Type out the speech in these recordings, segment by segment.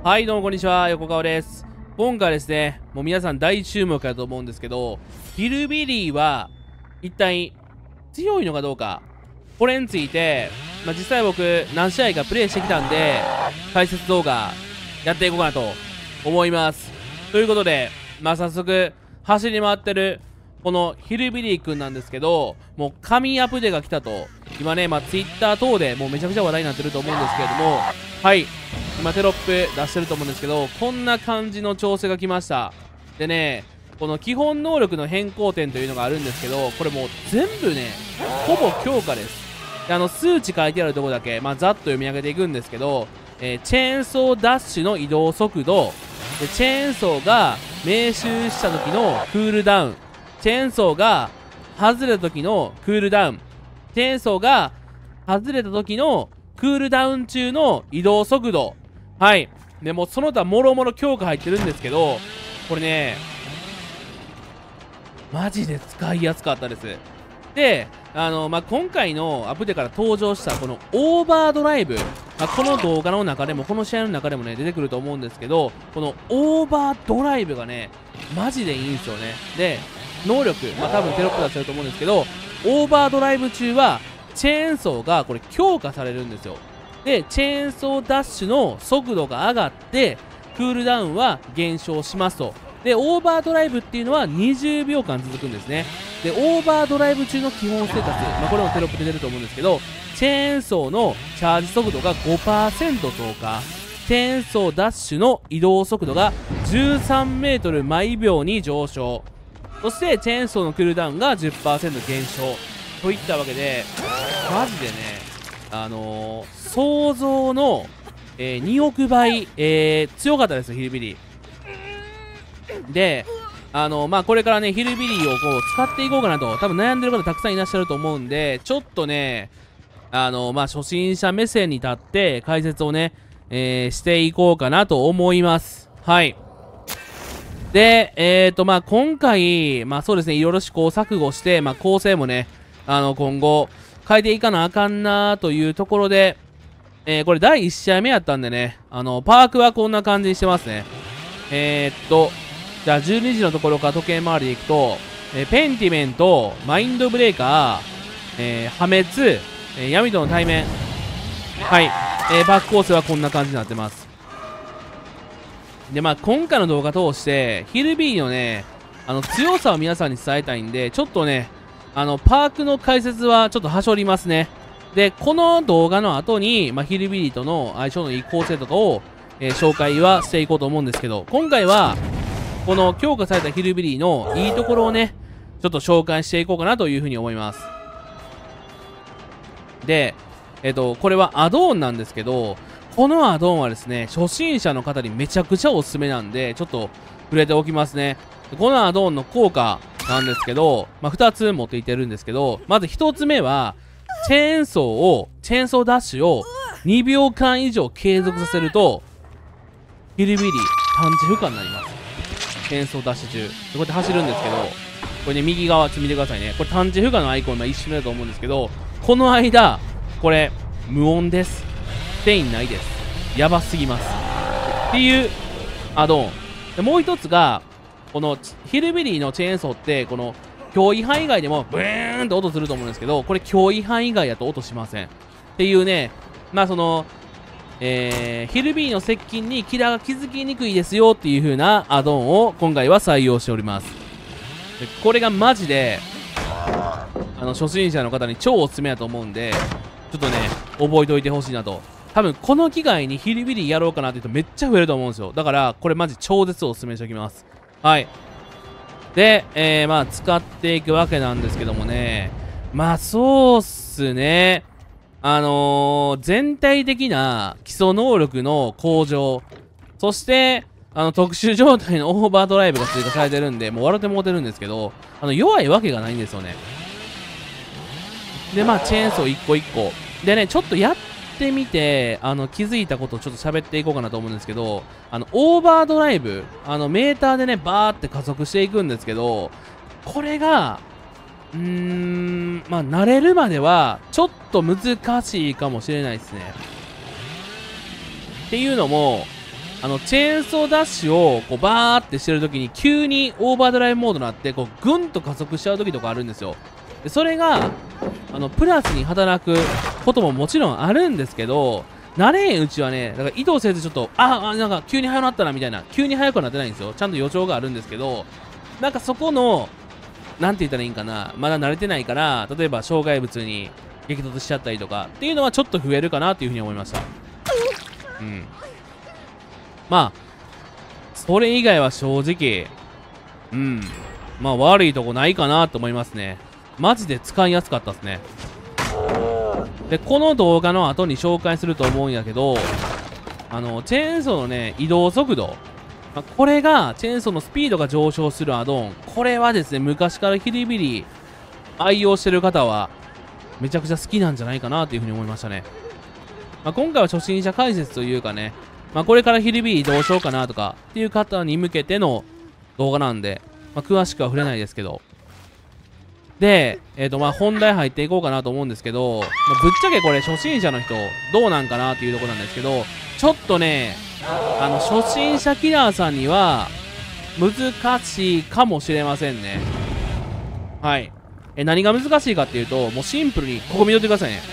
はい、どうもこんにちは、横川です。今回はですね、もう皆さん大注目だと思うんですけど、ヒルビリーは一体強いのかどうか、これについて、実際僕何試合かプレイしてきたんで、解説動画やっていこうかなと思います。ということで、早速走り回ってるこのヒルビリーくんなんですけど、もう神アップデが来たと、今ね、Twitter 等でもうめちゃくちゃ話題になってると思うんですけれども、はい、今テロップ出してると思うんですけど、こんな感じの調整が来ました。でね、この基本能力の変更点というのがあるんですけど、これもう全部ね、ほぼ強化です。で数値書いてあるところだけ、ざっと読み上げていくんですけど、チェーンソーダッシュの移動速度で、チェーンソーが命中した時のクールダウン、チェーンソーが外れた時のクールダウン、チェーンソーが外れた時のクールダウン中の移動速度、はい。でもその他もろもろ強化入ってるんですけど、これね、マジで使いやすかったです。で、今回のアップデから登場したこのオーバードライブ、この動画の中でも、この試合の中でもね、出てくると思うんですけど、このオーバードライブがね、マジでいいんですよね。で、能力、多分テロップ出してると思うんですけど、オーバードライブ中は、チェーンソーがこれ強化されるんですよ。で、チェーンソーダッシュの速度が上がって、クールダウンは減少しますと。で、オーバードライブっていうのは20秒間続くんですね。で、オーバードライブ中の基本ステータス、これもテロップで出ると思うんですけど、チェーンソーのチャージ速度が 5% 増加。チェーンソーダッシュの移動速度が13メートル毎秒に上昇。そして、チェーンソーのクールダウンが 10% 減少。といったわけで、マジでね、想像の、2億倍、強かったですよ、ヒルビリー。で、これからね、ヒルビリーをこう使っていこうかなと、多分悩んでる方たくさんいらっしゃると思うんで、ちょっとね、初心者目線に立って解説をね、していこうかなと思います。はい。で、今回、そうですね、いろいろ試行錯誤して、構成もね、今後、変えていかなあかんなというところで、これ第1試合目やったんでね、パークはこんな感じにしてますね。じゃあ12時のところから時計回りでいくと、ペンティメント、マインドブレーカー、破滅、闇との対面。はい。パークコースはこんな感じになってます。で、今回の動画通して、ヒルビーのね、強さを皆さんに伝えたいんで、ちょっとね、パークの解説はちょっとはしょりますね。で、この動画の後に、ヒルビリーとの相性のいい構成とかを、紹介はしていこうと思うんですけど、今回は、この強化されたヒルビリーのいいところをね、ちょっと紹介していこうかなというふうに思います。で、これはアドオンなんですけど、このアドオンはですね、初心者の方にめちゃくちゃおすすめなんで、ちょっと触れておきますね。このアドオンの効果なんですけど、2つ持っていてるんですけど、まず1つ目は、チェーンソーダッシュを2秒間以上継続させると、ヒルビリー探知不可になります。チェーンソーダッシュ中。こうやって走るんですけど、これね、右側、見てくださいね。これ探知不可のアイコン、一瞬だと思うんですけど、この間、これ、無音です。ステインないです。やばすぎます。っていうアドオン。でもう一つが、このヒルビリーのチェーンソーって、この強違反以外でもブーンと音すると思うんですけど、これ強違反以外だと音しません。っていうね、ヒルビリーの接近にキラーが気づきにくいですよっていう風なアドオンを今回は採用しております。でこれがマジで、初心者の方に超おすすめだと思うんで、ちょっとね、覚えておいてほしいなと。多分この機会にヒルビリーやろうかなって言うとめっちゃ増えると思うんですよ。だから、これマジ超絶おすすめしておきます。はい。で、使っていくわけなんですけどもね。そうっすね。全体的な基礎能力の向上。そして、特殊状態のオーバードライブが追加されてるんで、もう笑ってもうてるんですけど、弱いわけがないんですよね。で、チェーンソー一個一個。でね、ちょっとやってみて、気づいたことをちょっと喋っていこうかなと思うんですけど、オーバードライブ、メーターでね、バーって加速していくんですけど、これが、慣れるまでは、ちょっと難しいかもしれないですね。っていうのも、 チェーンソーダッシュをこうバーってしてるときに急にオーバードライブモードになってこうぐんと加速しちゃうときとかあるんですよ。でそれがプラスに働くことももちろんあるんですけど、慣れんうちはね、だから意図せずちょっとなんか急に速くなったなみたいな、急に速くはなってないんですよ。ちゃんと予兆があるんですけど、なんかそこのなんて言ったらいいんかな、まだ慣れてないから、例えば障害物に激突しちゃったりとかっていうのはちょっと増えるかなっていうふうに思いました。うん。まあ、それ以外は正直、まあ悪いとこないかなと思いますね。マジで使いやすかったですね。で、この動画の後に紹介すると思うんやけど、チェーンソーのね、移動速度。これが、チェーンソーのスピードが上昇するアドオン。これはですね、昔からヒリビリ愛用してる方は、めちゃくちゃ好きなんじゃないかなというふうに思いましたね。今回は初心者解説というかね、これからヒリビリどうしようかなとかっていう方に向けての動画なんで、詳しくは触れないですけど。で、本題入っていこうかなと思うんですけど、ぶっちゃけこれ初心者の人どうなんかなっていうところなんですけど、ちょっとね、初心者キラーさんには難しいかもしれませんね。はい。何が難しいかっていうと、もうシンプルに、ここ見とってくださいね。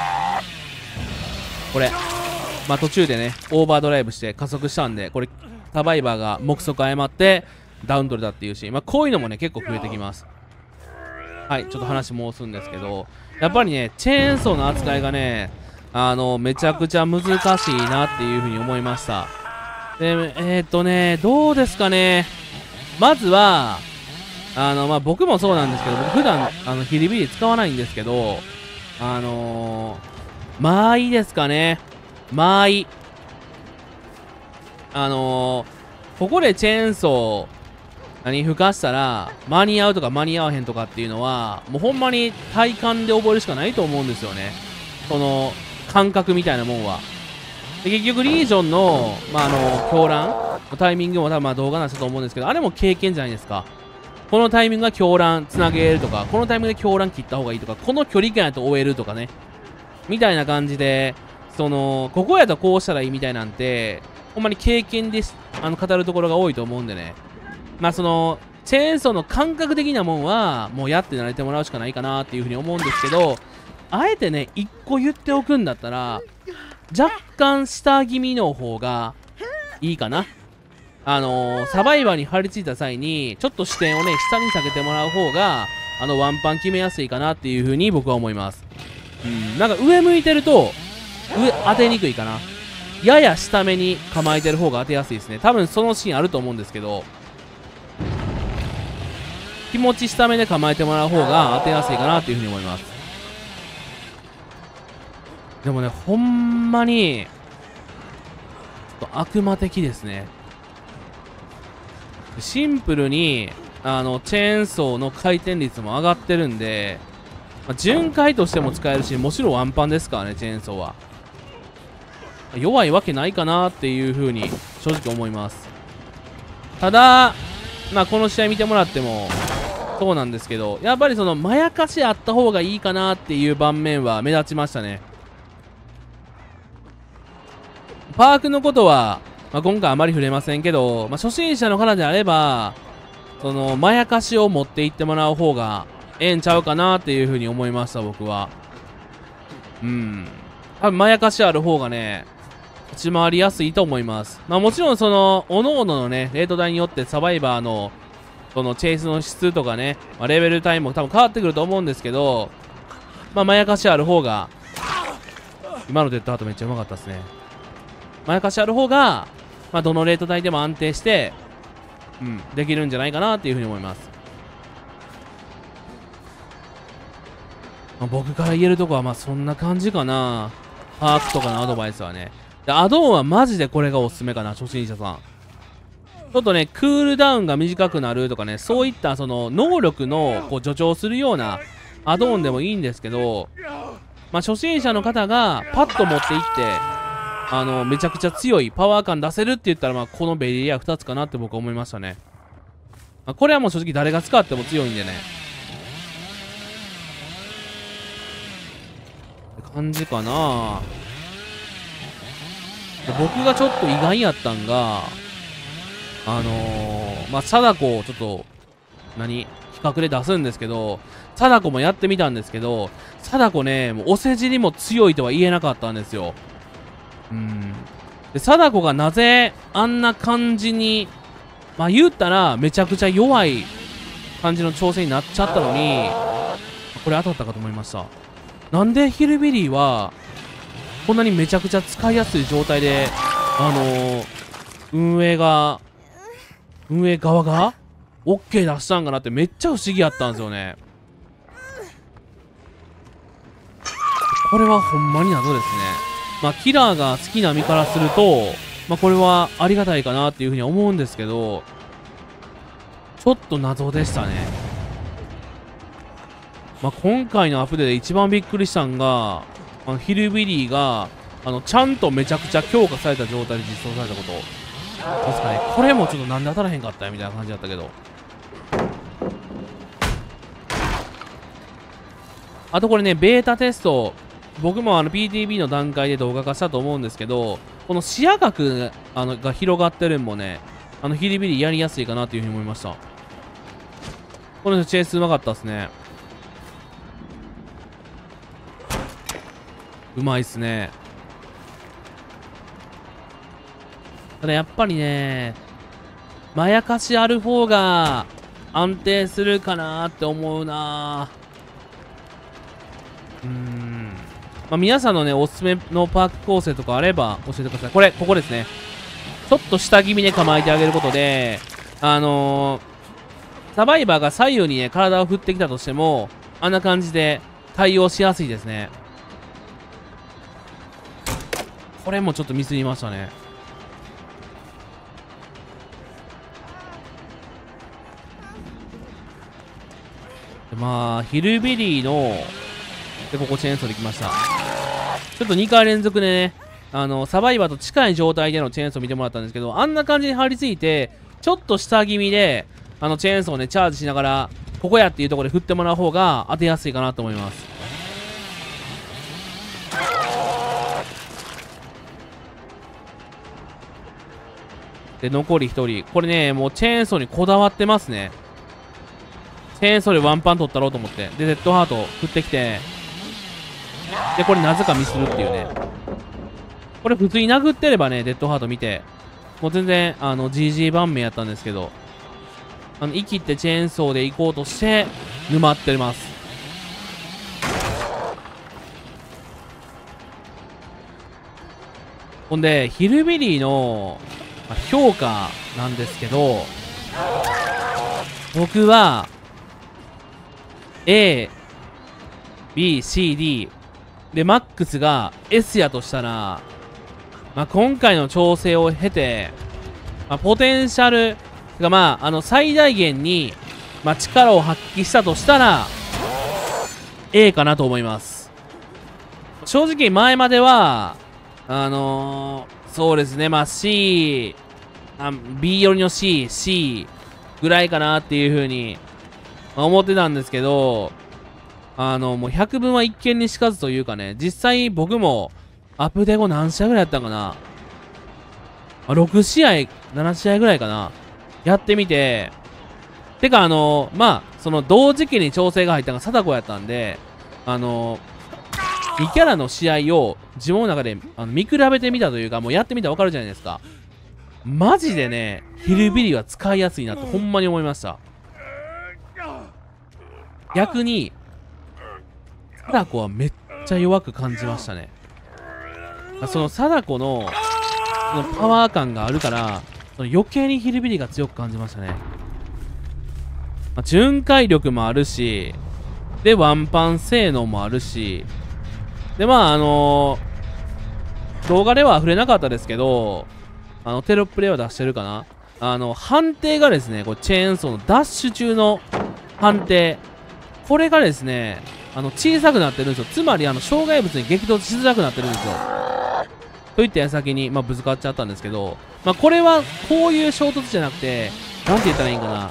これ。途中でね、オーバードライブして加速したんで、これ、サバイバーが目測誤って、ダウン取れたっていうし、こういうのもね、結構増えてきます。はい、ちょっと話申すんですけど、やっぱりね、チェーンソーの扱いがね、めちゃくちゃ難しいなっていうふうに思いました。で、どうですかね。まずは、僕もそうなんですけど、僕普段、ヒリビリ使わないんですけど、間合いですかね。間合い。ここでチェーンソー、吹かしたら、間に合うとか間に合わへんとかっていうのは、もうほんまに体感で覚えるしかないと思うんですよね。その、感覚みたいなもんは。で結局、リージョンの、狂乱のタイミングも多分動画なんしたと思うんですけど、あれも経験じゃないですか。このタイミングが狂乱つなげるとか、このタイミングで狂乱切った方がいいとか、この距離感やと終えるとかね。みたいな感じで、ここやとこうしたらいいみたいなんて、ほんまに経験で語るところが多いと思うんでね。チェーンソーの感覚的なもんは、もうやって慣れてもらうしかないかなっていうふうに思うんですけど、あえてね、一個言っておくんだったら、若干下気味の方がいいかな。サバイバーに張り付いた際に、ちょっと視点をね、下に下げてもらう方が、ワンパン決めやすいかなっていう風に僕は思います。なんか上向いてると、上当てにくいかな。やや下目に構えてる方が当てやすいですね。多分そのシーンあると思うんですけど、気持ち下目で構えてもらう方が当てやすいかなっていう風に思います。でもね、ほんまに、ちょっと悪魔的ですね。シンプルに、チェーンソーの回転率も上がってるんで、巡回としても使えるし、もちろんワンパンですからね、チェーンソーは。弱いわけないかなっていう風に、正直思います。ただ、この試合見てもらっても、そうなんですけど、やっぱりまやかしあった方がいいかなっていう盤面は目立ちましたね。パークのことは、今回あまり触れませんけど、初心者の方であれば、まやかしを持っていってもらう方がええんちゃうかなっていう風に思いました、僕は。多分まやかしある方がね、立ち回りやすいと思います。もちろん各々のね、レート代によってサバイバーの、チェイスの質とかね、レベル帯も多分変わってくると思うんですけど、まやかしある方が、今のデッドハートめっちゃうまかったですね。まやかしある方が、どのレート帯でも安定して、できるんじゃないかなっていうふうに思います。僕から言えるとこは、そんな感じかな。パークとかのアドバイスはね。で、アドオンはマジでこれがおすすめかな、初心者さん。ちょっとね、クールダウンが短くなるとかね、そういった能力の助長するようなアドオンでもいいんですけど、初心者の方がパッと持っていって、めちゃくちゃ強いパワー感出せるって言ったら、このベリリア2つかなって僕は思いましたね。これはもう正直誰が使っても強いんでね。って感じかな。 僕がちょっと意外やったんが、まあ、貞子をちょっと、比較で出すんですけど、貞子もやってみたんですけど、貞子ね、もうお世辞にも強いとは言えなかったんですよ。で、貞子がなぜあんな感じに、まあ言ったらめちゃくちゃ弱い感じの調整になっちゃったのに、これ当たったかと思いました。なんでヒルビリーは、こんなにめちゃくちゃ使いやすい状態で、運営側が OK 出したんかなってめっちゃ不思議やったんですよね。これはほんまに謎ですね。まあ、キラーが好きな身からすると、まあ、これはありがたいかなっていうふうに思うんですけど、ちょっと謎でしたね。まあ、今回のアップデートで一番びっくりしたんが、ヒルビリーが、ちゃんとめちゃくちゃ強化された状態で実装されたこと。ですかね。これもちょっとなんで当たらへんかったやみたいな感じだったけど。あとこれね、ベータテスト、僕もPTB の段階で動画化したと思うんですけど、この視野角が広がってるんもね、ヒリビリやりやすいかなというふうに思いました。この人チェイスうまかったですね。うまいっすね。ただやっぱりね、まやかしある方が安定するかなーって思うなー。まあ、皆さんのね、おすすめのパーク構成とかあれば教えてください。ここですね。ちょっと下気味で構えてあげることで、サバイバーが左右にね、体を振ってきたとしても、あんな感じで対応しやすいですね。これもちょっとミスりましたね。まあ、ヒルビリーの、で、ここチェーンソーできました。ちょっと2回連続でね、サバイバーと近い状態でのチェーンソー見てもらったんですけど、あんな感じに張り付いて、ちょっと下気味で、チェーンソーをね、チャージしながら、ここやっていうところで振ってもらう方が当てやすいかなと思います。で、残り1人。これね、もうチェーンソーにこだわってますね。チェーンソーでワンパン取ったろうと思って。で、デッドハート振ってきて、で、これなぜかミスるっていうね。これ普通に殴ってればね、デッドハート見て、もう全然、GG 盤面やったんですけど、生きてチェーンソーで行こうとして、沼ってます。ほんで、ヒルビリーの、評価なんですけど、僕は、A、B、C、D、で、マックスが S やとしたら、まあ、今回の調整を経て、まあ、ポテンシャルが、まあ、最大限に、まあ、力を発揮したとしたら、A かなと思います。正直、前までは、そうですね、まあ、C、B 寄りの C ぐらいかなっていう風に、思ってたんですけど、もう百分は一見にしかずというかね、実際僕もアップデート後何試合ぐらいやったんかな。6試合、7試合ぐらいかな。やってみて、てかまあ、その同時期に調整が入ったのが貞子やったんで、2キャラの試合を自分の中で見比べてみたというか、もうやってみたらわかるじゃないですか。マジでね、ヒルビリーは使いやすいなってほんまに思いました。逆に、貞子はめっちゃ弱く感じましたね。その貞子のパワー感があるから、その余計にヒルビリーが強く感じましたね。巡回力もあるし、で、ワンパン性能もあるし、で、まあ、動画では触れなかったですけど、テロップでは出してるかな。判定がですね、これチェーンソーのダッシュ中の判定。これがですね、小さくなってるんですよ。つまり、障害物に激突しづらくなってるんですよ。といった矢先に、まあ、ぶつかっちゃったんですけど、まあ、これは、こういう衝突じゃなくて、なんて言ったらいいんかな。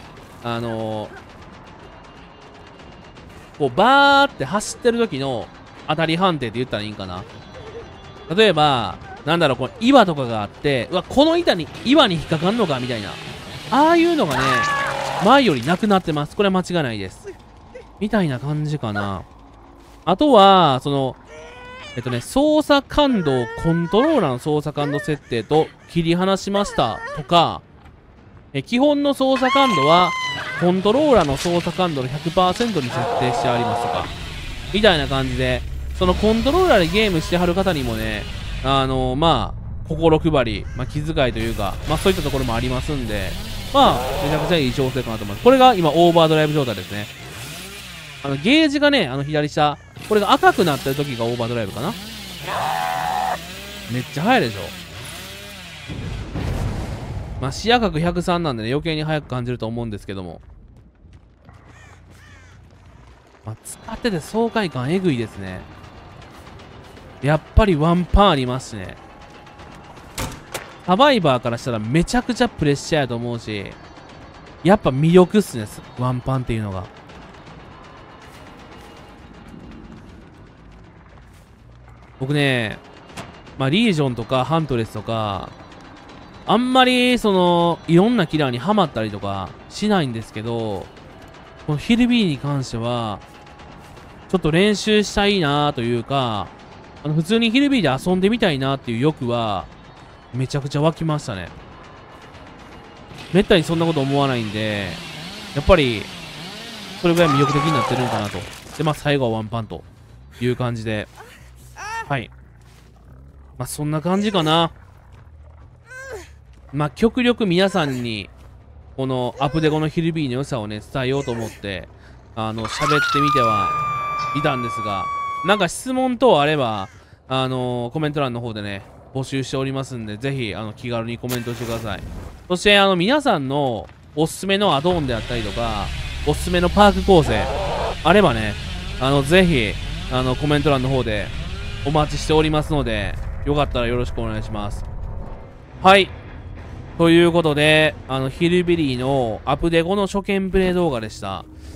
こう、バーって走ってる時の当たり判定って言ったらいいんかな。例えば、 なんだろう、この岩とかがあって、うわ、この岩に引っかかんのかみたいな。ああいうのがね、前よりなくなってます。これは間違いないです。みたいな感じかな。あとは、操作感度をコントローラーの操作感度設定と切り離しましたとか、基本の操作感度はコントローラーの操作感度の 100% に設定してありますとか、みたいな感じで、そのコントローラーでゲームしてはる方にもね、心配り、気遣いというか、そういったところもありますんで、めちゃくちゃいい調整かなと思います。これが今、オーバードライブ状態ですね。ゲージがね、左下、これが赤くなってる時がオーバードライブかな。めっちゃ速いでしょ。視野角103なんでね、余計に速く感じると思うんですけども。使ってて爽快感えぐいですね。やっぱりワンパンありますしね。サバイバーからしたらめちゃくちゃプレッシャーやと思うし、やっぱ魅力っすね、ワンパンっていうのが。僕ね、リージョンとかハントレスとか、あんまりいろんなキラーにハマったりとかしないんですけど、このヒルビーに関しては、ちょっと練習したいなというか、普通にヒルビーで遊んでみたいなっていう欲は、めちゃくちゃ湧きましたね。めったにそんなこと思わないんで、やっぱり、それぐらい魅力的になってるのかなと。で、最後はワンパンという感じで。はい。そんな感じかな。極力皆さんに、このアプデコのヒルビーの良さをね、伝えようと思って、喋ってみてはいたんですが、なんか質問等あれば、コメント欄の方でね、募集しておりますんで、ぜひ、気軽にコメントしてください。そして、皆さんのおすすめのアドオンであったりとか、おすすめのパーク構成、あればね、ぜひ、コメント欄の方でお待ちしておりますので、よかったらよろしくお願いします。はい。ということで、ヒルビリーのアップデ後の初見プレイ動画でした。